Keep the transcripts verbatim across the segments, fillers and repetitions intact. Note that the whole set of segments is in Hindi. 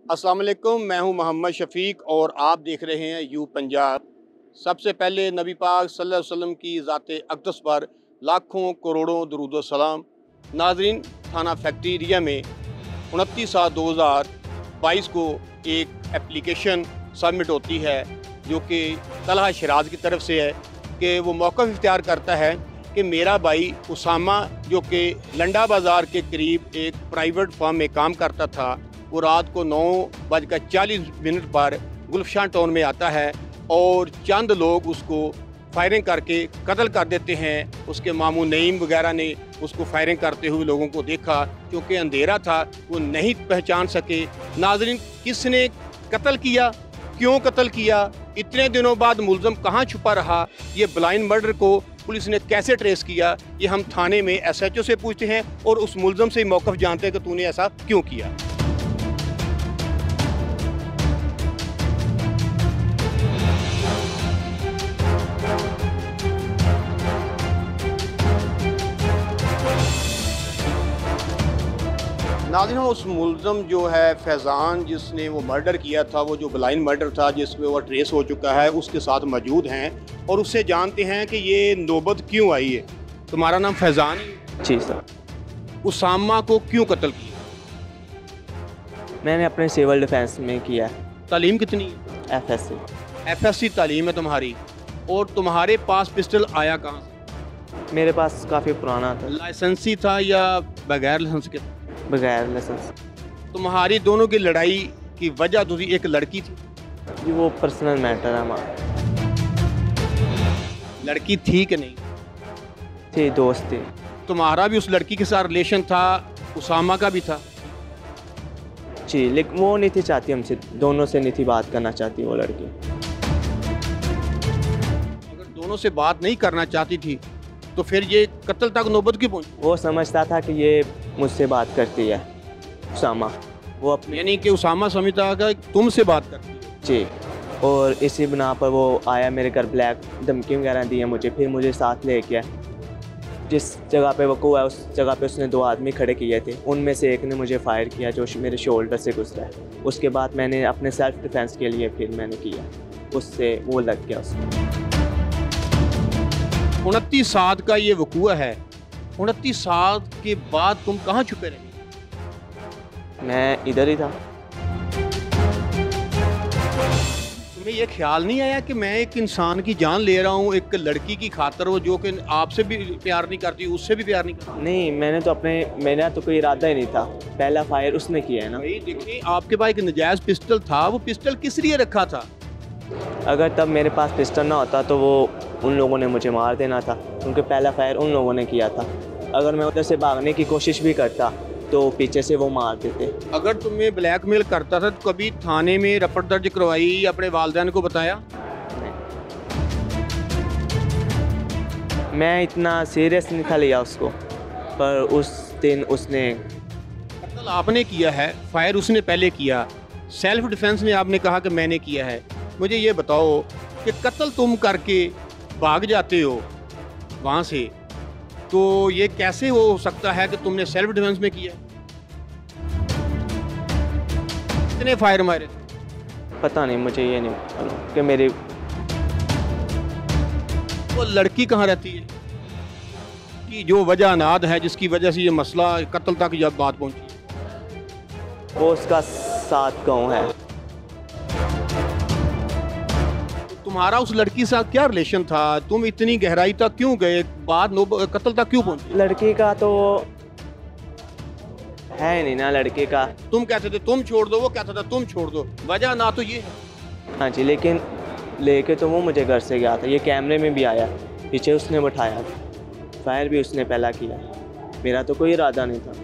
अस्सलाम वालेकुम, मैं हूं मोहम्मद शफीक और आप देख रहे हैं यू पंजाब। सबसे पहले नबी पाक सल्लल्लाहु अलैहि वसल्लम की ज़ाते अक़दस पर लाखों करोड़ों दुरूद व सलाम। नाज़रीन, थाना फैक्ट्री एरिया में उनतीस सात दो हज़ार बाईस को एक एप्लीकेशन सबमिट होती है जो कि तलहा शराज की तरफ से है कि वो मौक़िफ़ इख्तियार करता है कि मेरा भाई उसामा जो कि लंडा बाज़ार के करीब एक प्राइवेट फर्म में काम करता था, वो रात को नौ बजकर चालीस मिनट पर गुलफशान टाउन में आता है और चंद लोग उसको फायरिंग करके कत्ल कर देते हैं। उसके मामू नईम वगैरह ने उसको फायरिंग करते हुए लोगों को देखा, क्योंकि अंधेरा था वो नहीं पहचान सके। नाज़रीन, किसने कत्ल किया, क्यों कत्ल किया, इतने दिनों बाद मुलज़म कहाँ छुपा रहा, ये ब्लाइंड मर्डर को पुलिस ने कैसे ट्रेस किया, ये हम थाने में एस एच ओ से पूछते हैं और उस मुलज़म से मौक़िफ़ जानते हैं कि तूने ऐसा क्यों किया। नाज़रीन, उस मुलज़म जो है फैज़ान, जिसने वो मर्डर किया था, वो जो ब्लाइंड मर्डर था जिसमें वो ट्रेस हो चुका है, उसके साथ मौजूद हैं और उससे जानते हैं कि ये नौबत क्यों आई है। तुम्हारा नाम फैज़ान है? जी सर। उसामा को क्यों कत्ल किया? मैंने अपने सिविल डिफेंस में किया है। तालीम कितनी है? F S C. F S C तालीम है तुम्हारी। और तुम्हारे पास पिस्टल आया कहाँ से? मेरे पास काफ़ी पुराना था। लाइसेंसी था या बगैर लाइसेंस के? बगैर लाइसेंस। तुम्हारी दोनों की लड़ाई की वजह दूसरी एक लड़की थी? जी, वो पर्सनल मैटर है हमारा। लड़की थी कि नहीं? थी, दोस्त थी। तुम्हारा भी उस लड़की के साथ रिलेशन था, उसामा का भी था? जी, लेकिन वो नहीं थी चाहती हमसे, दोनों से नहीं थी बात करना चाहती वो लड़की। अगर दोनों से बात नहीं करना चाहती थी तो फिर ये कत्ल तक नौबत क्यों पहुंची? वो समझता था कि ये मुझसे बात करती है, उसामा। वो अपने यानी कि उसामा समझता था कि तुमसे बात करती है? जी, और इसी बिना पर वो आया मेरे घर, ब्लैक धमकी वगैरह दी है मुझे, फिर मुझे साथ ले गया। जिस जगह पे वक़ूअ है उस जगह पे उसने दो आदमी खड़े किए थे, उनमें से एक ने मुझे फायर किया जो मेरे शोल्डर से गुजरा है। उसके बाद मैंने अपने सेल्फ डिफेंस के लिए फिर मैंने किया, उससे वो लग गया उसको। उनतीस सात का ये वक़ूअ है, उनतीस सात के बाद तुम कहाँ छुपे रहे? मैं इधर ही था। तुम्हें ये ख्याल नहीं आया कि मैं एक इंसान की जान ले रहा हूँ एक लड़की की खातर, वो जो कि आपसे भी प्यार नहीं करती, उससे भी प्यार नहीं करती? नहीं, मैंने तो अपने मेरा तो कोई इरादा ही नहीं था। पहला फायर उसने किया है ना। भाई देखिए, आपके पास एक नजायज़ पिस्टल था, वो पिस्टल किस लिए रखा था? अगर तब मेरे पास पिस्टल ना होता तो वो उन लोगों ने मुझे मार देना था, क्योंकि पहला फायर उन लोगों ने किया था। अगर मैं उधर से भागने की कोशिश भी करता तो पीछे से वो मार देते। अगर तुम्हें ब्लैकमेल करता था तो कभी थाने में रिपोर्ट दर्ज करवाई या अपने वालिदैन को बताया? मैं इतना सीरियस नहीं था लिया उसको, पर उस दिन उसने कत्ल आपने किया है, फायर उसने पहले किया, सेल्फ डिफेंस में आपने कहा कि मैंने किया है। मुझे ये बताओ कि कत्ल तुम करके भाग जाते हो वहाँ से, तो ये कैसे हो सकता है कि तुमने सेल्फ डिफेंस में किया? कितने फायर मारे? पता नहीं, मुझे ये नहीं पता कि मेरी वो लड़की कहाँ रहती है कि जो वजह अनाद है जिसकी वजह से ये मसला कत्ल तक जब बात पहुँची? वो उसका साथ गाँव है। तुम्हारा उस लड़की के साथ क्या रिलेशन था? तुम इतनी गहराई तक क्यों गए, बाद नो कत्ल तक क्यों पहुंचे? लड़की का तो है नहीं ना, लड़के का। तुम कहते थे तुम छोड़ दो, वो कहता था तुम छोड़ दो, वजह ना तो ये है। हाँ जी, लेकिन लेके तो वो मुझे घर से गया था, ये कैमरे में भी आया, पीछे उसने बैठाया, फायर भी उसने पहला किया, मेरा तो कोई इरादा नहीं था।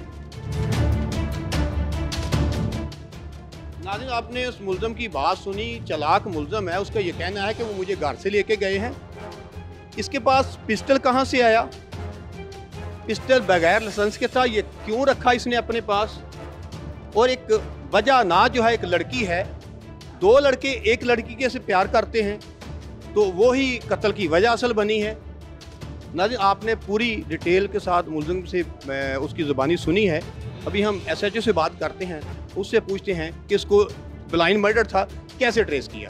नाज़रीन, आपने उस मुलज़म की बात सुनी, चालाक मुलज़म है, उसका ये कहना है कि वो मुझे घर से लेके गए हैं। इसके पास पिस्टल कहाँ से आया? पिस्टल बगैर लाइसेंस के था, ये क्यों रखा इसने अपने पास? और एक वजह ना जो है, एक लड़की है, दो लड़के एक लड़की के से प्यार करते हैं तो वो ही कत्ल की वजह असल बनी है। नाज़रीन, आपने पूरी डिटेल के साथ मुलज़िम से उसकी ज़ुबानी सुनी है। अभी हम एस एच ओ से बात करते हैं, उससे पूछते हैं कि इसको ब्लाइंड मर्डर था, कैसे ट्रेस किया।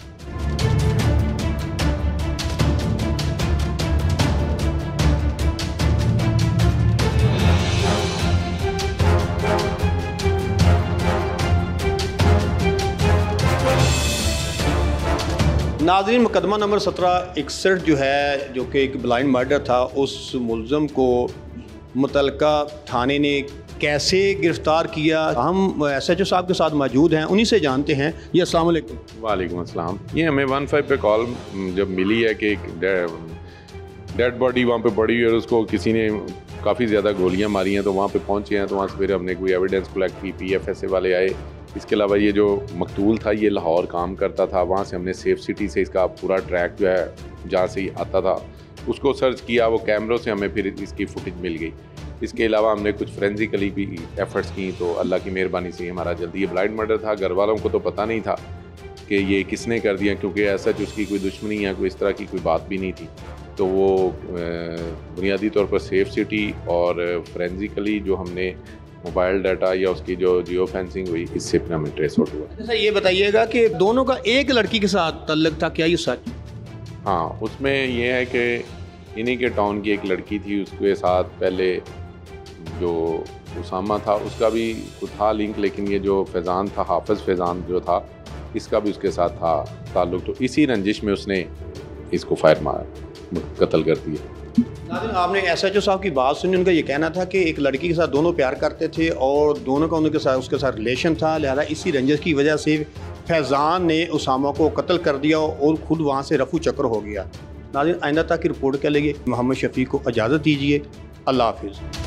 नाज़रीन, मुकदमा नंबर सत्रह इकसठ जो है, जो कि एक ब्लाइंड मर्डर था, उस मुलज़म को मुतलका थाने ने कैसे गिरफ़्तार किया, हम एस एच ओ साहब के साथ मौजूद हैं, उन्हीं से जानते हैं। ये अस्सलाम वालेकुम। वालेकुम अस्सलाम। ये हमें वन फाइव पे कॉल जब मिली है कि एक डेड बॉडी वहाँ पे पड़ी है और उसको किसी ने काफ़ी ज़्यादा गोलियाँ मारी हैं, तो वहाँ पे पहुँचे हैं। तो वहाँ से फिर हमने कोई एविडेंस कलेक्ट की, पी एफ एस ए वाले आए। इसके अलावा ये जो मकतूल था ये लाहौर काम करता था, वहाँ से हमने सेफ सिटी से इसका पूरा ट्रैक जो है जहाँ से आता था उसको सर्च किया, वो कैमरों से हमें फिर इसकी फुटेज मिल गई। इसके अलावा हमने कुछ फ्रेंजिकली भी एफ़र्ट्स की, तो अल्लाह की मेहरबानी से हमारा जल्दी ये ब्लाइंड मर्डर था। घर वालों को तो पता नहीं था कि ये किसने कर दिया, क्योंकि ऐसा जो उसकी कोई दुश्मनी या कोई इस तरह की कोई बात भी नहीं थी। तो वो बुनियादी तौर पर सेफ सिटी और फ्रेंजिकली जो हमने मोबाइल डाटा या उसकी जो जियो फेंसिंग हुई, इससे फिर हमें ट्रेस आउट हुआ। अच्छा, ये बताइएगा कि दोनों का एक लड़की के साथ तल्लुक था, क्या ये सच? हाँ, उसमें ये है कि इन्हीं के टाउन की एक लड़की थी, उसके साथ पहले जो उसामा था उसका भी कुछ था लिंक, लेकिन ये जो फैज़ान था, हाफिज़ फैज़ान जो था, इसका भी उसके साथ था ताल्लुक। तो इसी रंजिश में उसने इसको फायर मारा, कत्ल कर दिया। नाज़रीन, आपने एस एच ओ साहब की बात सुनी, उनका ये कहना था कि एक लड़की के साथ दोनों प्यार करते थे और दोनों का उनके साथ उसके साथ रिलेशन था, लिहाजा इसी रंजिश की वजह से फैज़ान ने उसामा को कत्ल कर दिया और ख़ुद वहाँ से रफू चक्कर हो गया। नाज़रीन, आइंदा तक की रिपोर्ट के लिए मोहम्मद शफीक को इजाज़त दीजिए। अल्लाह हाफिज़।